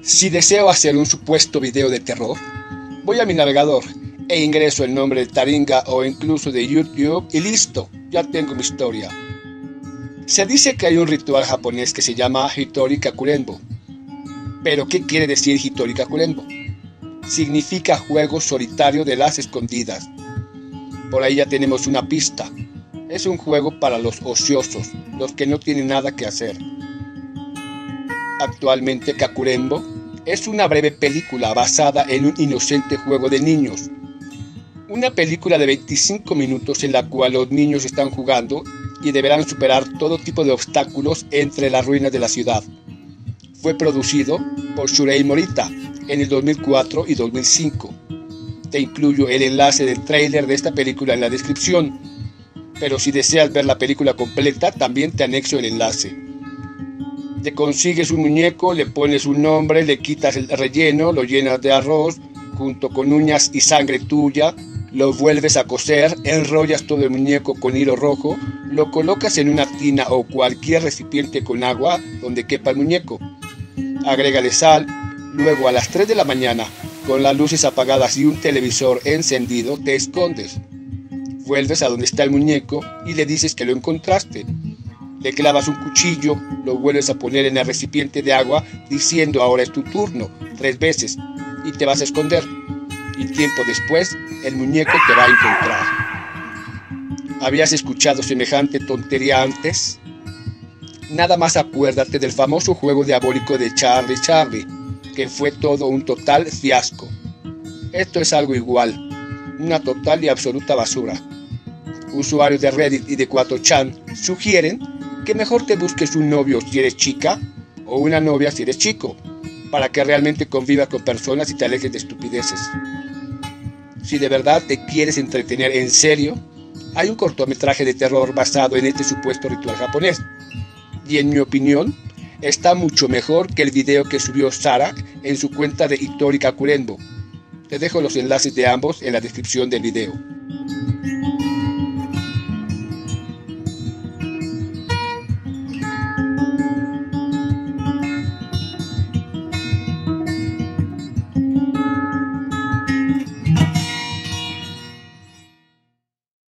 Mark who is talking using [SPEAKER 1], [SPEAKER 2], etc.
[SPEAKER 1] Si deseo hacer un supuesto video de terror, voy a mi navegador e ingreso el nombre de Taringa o incluso de YouTube y listo, ya tengo mi historia. Se dice que hay un ritual japonés que se llama Hitori Kakurenbo. ¿Pero qué quiere decir Hitori Kakurenbo? Significa juego solitario de las escondidas. Por ahí ya tenemos una pista. Es un juego para los ociosos, los que no tienen nada que hacer. Actualmente Kakurenbo es una breve película basada en un inocente juego de niños. Una película de 25 minutos en la cual los niños están jugando y deberán superar todo tipo de obstáculos entre las ruinas de la ciudad. Fue producido por Shurei Morita en el 2004 y 2005. Te incluyo el enlace del tráiler de esta película en la descripción, pero si deseas ver la película completa también te anexo el enlace. Te consigues un muñeco, le pones un nombre, le quitas el relleno, lo llenas de arroz junto con uñas y sangre tuya, lo vuelves a coser, enrollas todo el muñeco con hilo rojo, lo colocas en una tina o cualquier recipiente con agua donde quepa el muñeco. Agrégale sal, luego a las 3 de la mañana, con las luces apagadas y un televisor encendido, te escondes. Vuelves a donde está el muñeco y le dices que lo encontraste. Le clavas un cuchillo, lo vuelves a poner en el recipiente de agua diciendo ahora es tu turno, 3 veces, y te vas a esconder. Y tiempo después, el muñeco te va a encontrar. ¿Habías escuchado semejante tontería antes? Nada más acuérdate del famoso juego diabólico de Charlie Charlie, que fue todo un total fiasco. Esto es algo igual, una total y absoluta basura. Usuarios de Reddit y de 4chan sugieren que mejor te busques un novio si eres chica o una novia si eres chico, para que realmente convivas con personas y te alejes de estupideces. Si de verdad te quieres entretener en serio, hay un cortometraje de terror basado en este supuesto ritual japonés, y en mi opinión, está mucho mejor que el video que subió Sara en su cuenta de Hitori Kakurenbo. Te dejo los enlaces de ambos en la descripción del video.